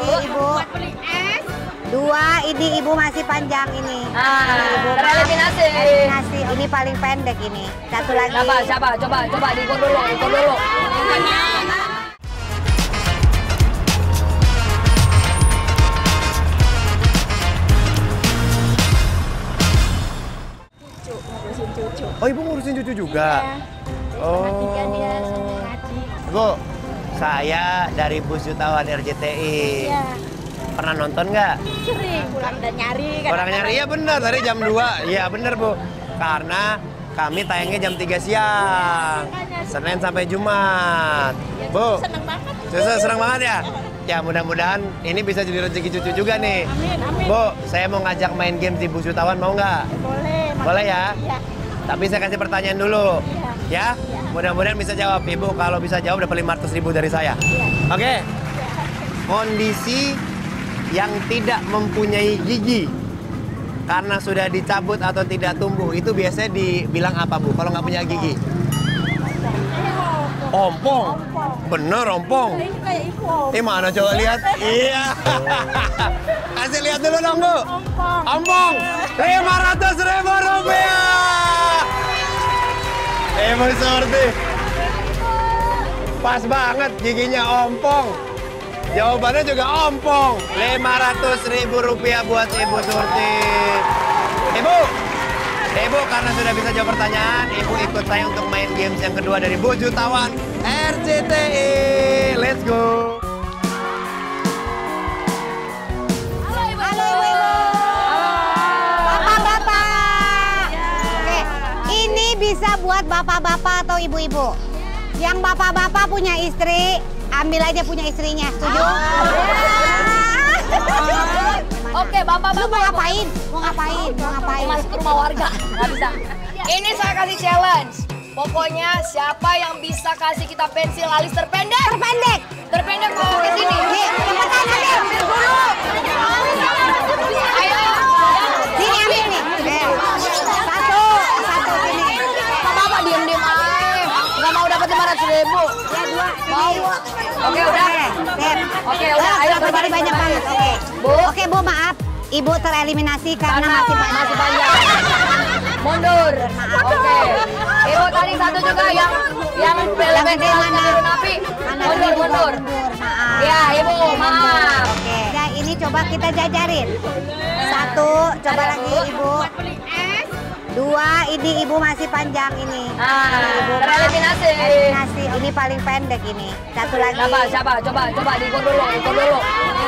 lagi ibu. Dua, ini ibu masih panjang ini. Ibu tereliminasi. Eliminasi. Ini paling pendek ini. Satu lagi. Siapa? Coba diikut dulu. Oh, ibu ngurusin cucu juga? Iya. Oh. Dia ngaji. Bu, saya dari Bus Jutawan RCTI. Iya. Pernah nonton nggak? Sering pulang dan nyari. Orang nyari, iya bener, tadi jam 2. Iya bener Bu. Karena kami tayangnya jam 3 siang. Senin sampai Jumat. Bu, Seneng banget. seneng banget ya? Ya mudah-mudahan ini bisa jadi rezeki cucu juga nih. Amin. Bu, saya mau ngajak main game di Bus Jutawan, mau nggak? Boleh. Boleh ya? Iya. Tapi saya kasih pertanyaan dulu. Iya. Ya? Mudah-mudahan bisa jawab. Ibu kalau bisa jawab dapat 500.000 dari saya. Iya. Oke? Kondisi yang tidak mempunyai gigi karena sudah dicabut atau tidak tumbuh itu biasanya dibilang apa Bu kalau nggak punya gigi? Ompong. Bener ompong. Ini kayak ibu. Mana coba lihat? Iya. Kasih lihat dulu dong Bu. Ompong. 500.000 rupiah. Ibu Surti. Pas banget giginya ompong. Jawabannya juga ompong. 500.000 rupiah buat Ibu Surti. Ibu karena sudah bisa jawab pertanyaan, Ibu ikut saya untuk main games yang kedua dari Bus Jutawan RCTI. Let's go. Halo ibu-ibu. Bapak-bapak. Oke, ini bisa buat bapak-bapak atau ibu-ibu. Yang bapak-bapak punya istri, ambil aja punya istrinya, setuju? Oke, bapak-bapak. Lu mau ngapain? Mau ngapain? Masuk ke rumah warga. Nggak bisa. Ini saya kasih challenge. Pokoknya siapa yang bisa kasih kita pensil alis terpendek? Terpendek bawa ke sini. Cepetan ambil dulu. Ayo. Sini ambil nih. Satu sini. Bapak diem aja. Nggak mau dapat 500.000. Ya dua. Mau. Oke, udah. Oke, udah. Ayo Tadi banyak banget. Oke. Oke Bu, maaf. Ibu tereliminasi karena masih panjang. Mundur. Oke. Ibu tadi satu juga yang gede mana? Napi. Mundur. Maaf. Ya, Ibu, maaf. Oke. Nah, ini coba kita jajarin. Satu, coba lagi Ibu. Dua, ini Ibu masih panjang ini. Ibu tereliminasi. Eliminasi. Ini paling pendek ini. Satu lagi. Siapa? Coba diikut dulu.